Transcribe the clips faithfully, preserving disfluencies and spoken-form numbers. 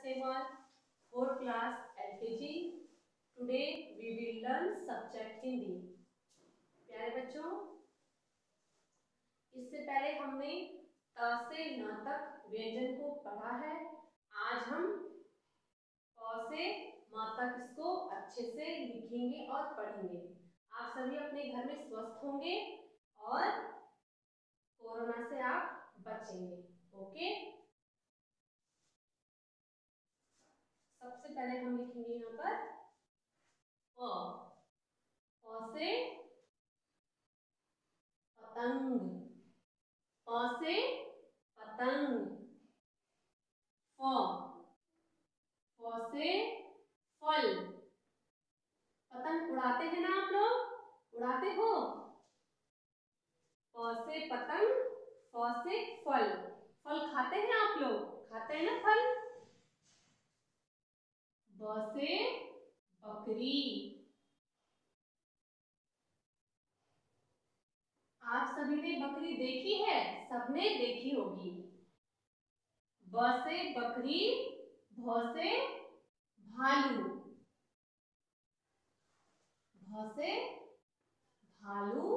Semal, fourth class L K G. Today we will learn subject Hindi. प्यारे बच्चों, इससे पहले हमने त से न तक व्यंजन को पढ़ा है। आज हम क से म तक इसको अच्छे से लिखेंगे और पढ़ेंगे। आप सभी अपने घर में स्वस्थ होंगे और कोरोना से आप बचेंगे। ओके, सबसे पहले हम लिखेंगे यहाँ पर प। प से पतंग, प से पतंग। फ, फ से फल। पतंग उड़ाते हैं ना आप लोग, उड़ाते हो। प से पतंग, फ से फल। फल खाते हैं आप लोग, खाते हैं ना फल। ब से बकरी। आप सभी ने बकरी देखी है, सबने देखी होगी। ब से बकरी, भ से भालू। भ से भालू।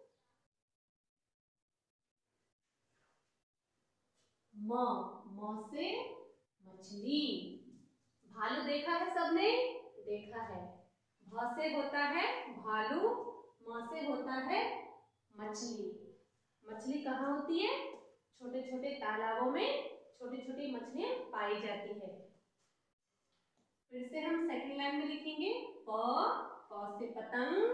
म, म से मछली। भालू देखा है सबने, देखा है। भ से होता है भालू, म से होता है मछली। मछली कहाँ होती है? छोटे छोटे तालाबों में छोटी छोटी मछलियां पाई जाती है। फिर से हम सेकंड लाइन में लिखेंगे प, प से पतंग।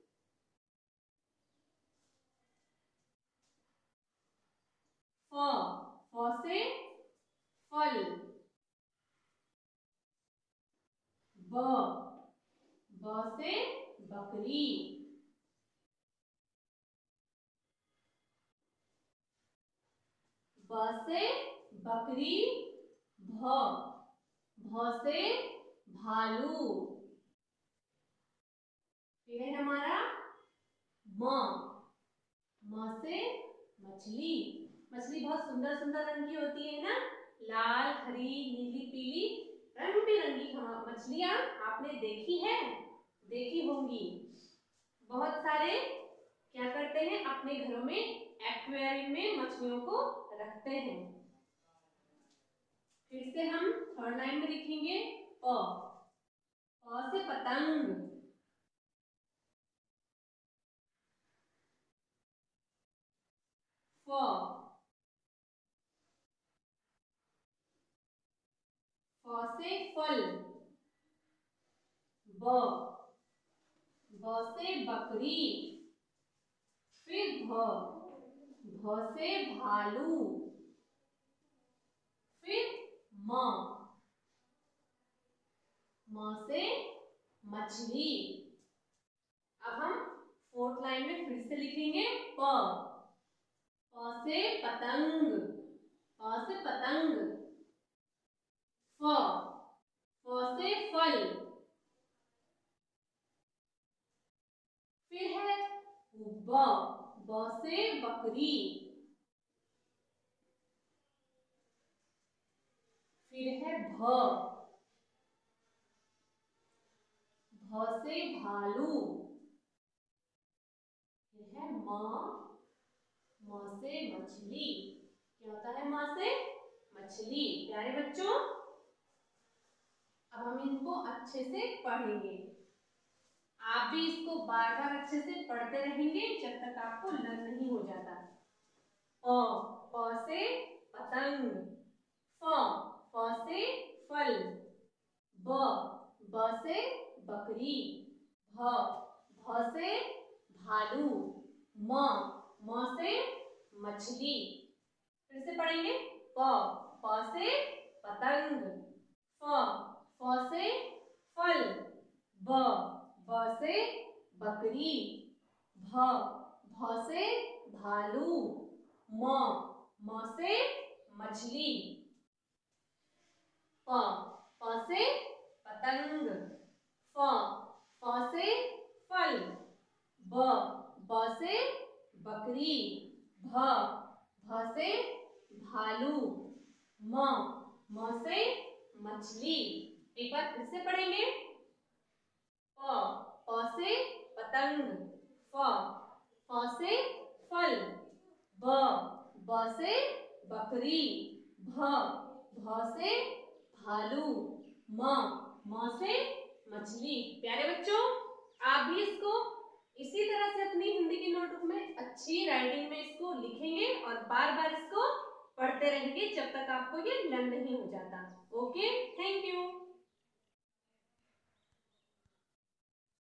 फ, फ से फल। ब, ब से बकरी। ब से बकरी, भ, भ से भालू। फिर है हमारा म, म से मछली। मछली बहुत सुंदर सुंदर रंग की होती है ना, लाल, हरी, नीली, पीली, रंग बिरंगी मछलियां आपने देखी है, देखी होंगी। बहुत सारे क्या करते हैं, अपने घरों में एक्वेरियम में मछलियों को रखते हैं। फिर से हम थर्ड लाइन में लिखेंगे प, प से पतंग। फ, फ से फल। ब, ब से बकरी। फिर भ, भ से भालू। फिर म, म से मछली। अब हम फोर्थ लाइन में फिर से लिखेंगे प, प से पतंग। प से पतंग। फ, फ से फल। फिर है ब, ब से बकरी। फिर है भ, भ से भालू। फिर है म, म से मछली। क्या होता है म से? मछली। प्यारे बच्चों, अब हम इनको अच्छे से पढ़ेंगे। आप भी इसको बार बार अच्छे से पढ़ते रहेंगे जब तक आपको लर्न नहीं हो जाता। प, प से पतंग। फ, फ से फल। ब, ब से बकरी। भ, भ से भालू। म, म से मछली। फिर से पढ़ेंगे प, प से पतंग। फ, फ से फल। ब, ब से बकरी। भ, भ से भालू। म, म से मछली। प, प से पतंग। फ, फ से फल। ब, ब से बकरी। भ, भ से भालू। म, म से मछली। एक बार फिर से पढ़ेंगे। प प से पतंग, फ फ से फल, ब ब से बकरी, भ भ से भालू, म म से मछली। प्यारे बच्चों, आप भी इसको इसी तरह से अपनी हिंदी की नोटबुक में अच्छी राइटिंग में इसको लिखेंगे और बार बार इसको पढ़ते रहेंगे जब तक आपको ये लर्न नहीं हो जाता। Okay, thank you.